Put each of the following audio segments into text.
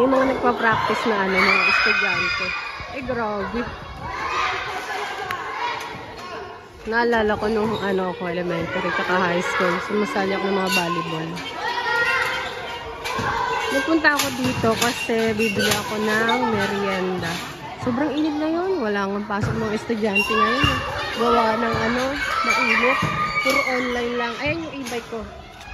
May mga nagpa-practice na ano, mga estudyante. Ay, grabe. Naalala ko nung ano ako, elementary, tsaka high school. Sumasali ako ng mga volleyball. Nagpunta ako dito kasi bibili ako ng merienda. Sobrang init na yun. Wala nga pasok ng estudyante ngayon. Gawa ng ano, mainit. Puro online lang. Ayan yung e-bike ko.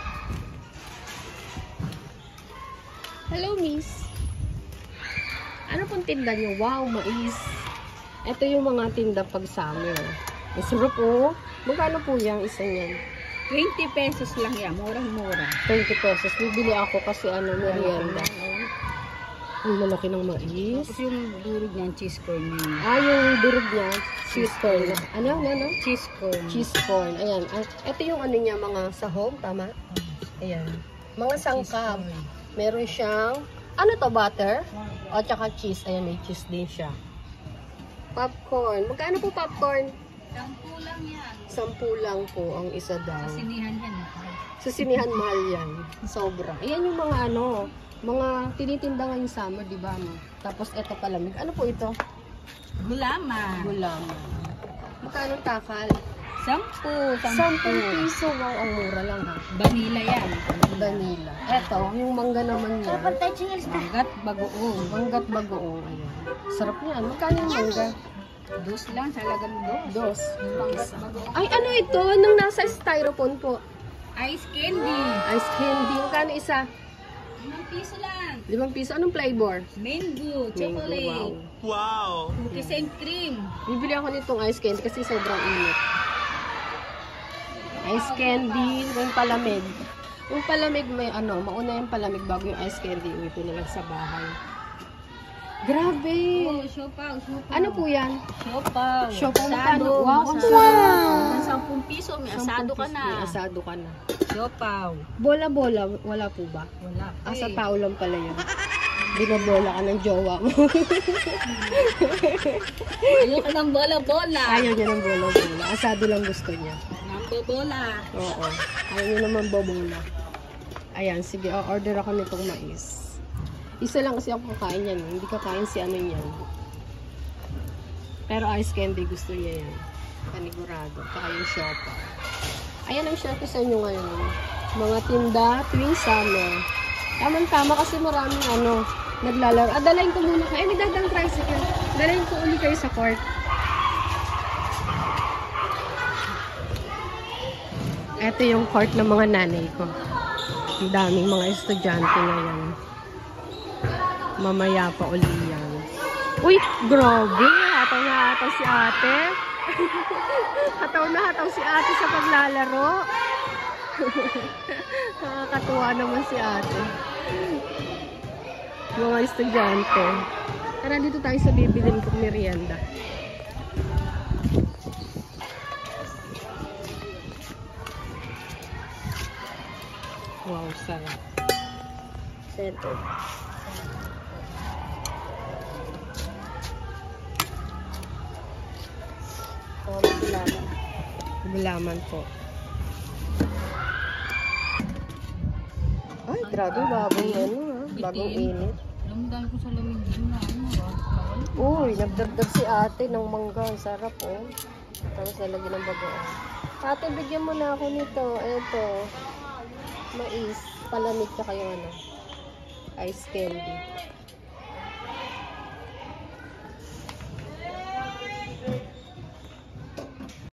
Hello, miss. Ano pong tinda nyo? Wow, mais. Ito yung mga tinda pag summer. Masarap po. Magkano po yung isa niyan? 20 pesos lang yan. Murang-mura. 20 pesos. Bibili ako kasi ano, merienda. Ang lalaki ng mais. Tapos yung durog niyan, cheese corn niyan. Ah, yung durog niya, cheese corn. Ano? Cheese corn. Cheese corn. Ayan. Ito yung ano niya, mga sahog. Tama? Ayan. Mga sangkap. Meron siyang, ano to, butter? O, tsaka cheese. Ayan, may cheese din siya. Popcorn. Magkano po popcorn? 10 lang yan. 10 lang po ang isa daw. Sa sinihan yan. Sa sinihan, mahal yan. Sobra. Ayan yung mga ano, mga tinitinda ngayong summer, di ba? No? Tapos eto palamig. Ano po ito? Gulaman. Gulaman. Magkano takal? 10. 10 piso. Wow, ang mura lang ha. Vanilla yan. Vanilla. Eto, yung mangga naman niya. Manggat bagoong. Manggat bagoong. Ayan. Sarap niya. Magkano yung mangga? Dos lang. Salagang dos. Dos. Manggat bagoong. Ay, ano ito? Nung nasa styrofoam po. Ice candy. Ice candy. Magkano isa? 5 piso lang. 5 piso. Anong flavor? Mango. Chocolate. Wow. Cookies and cream. Bibili ako nitong ice candy kasi sobrang init. Ice candy. Yung palamig. Yung palamig may ano, mauna yung palamig bago yung ice candy. Uwi ko na lang sa bahay. Grabe! Oh, siopaw. Ano po yan? Siopaw. Siopaw. Asado. Wow, ang Wow. 10 piso. May 10 asado ka piso. na. May asado ka na. Siopaw. Bola-bola, wala po ba? Wala. Sa tao lang pala yun. Binabola ka ng jowa mo. Ayaw ka ng bola-bola. Ayaw niya ng bola-bola. Asado lang gusto niya. Bola. Oo. Ayaw niya naman bobola. Ayan, sige. Order ako nitong mais. Isa lang kasi ako kakain yan. Hindi kakain si ano yan. Pero ice candy gusto niya yan. Panigurado. Saka yung siopaw. Ayan ang share ko sa inyo ngayon. Mga tinda tuwing summer. Tama-tama kasi maraming ano, naglalaro. Dalayin ko muna kayo. Nagdadang tricycle. Dalayin ko uli kayo sa court. Ito yung court ng mga nanay ko. Ang daming mga estudyante ngayon. Mamaya pa uli yan. Uy, grabe. Hataw na hataw si ate. Hataw na hataw si ate sa paglalaro. Nakakatuwa naman si ate. Mga estudyante. Tara dito tayo sa bibilin kong merienda. Wow, sarap. Ito. Gulaman. Gulaman po. Ay, grabe. Bagong ano ha. Bagong init. Lamdan ko sa lamig din na ano. Uy, nagdagdag si ate ng mangga. Ang sarap oh. Tapos nalagyan ng bagoong. Ate, bigyan mo na ako nito. Ito. Mais. Palamig ka kayo ano. Ice candy.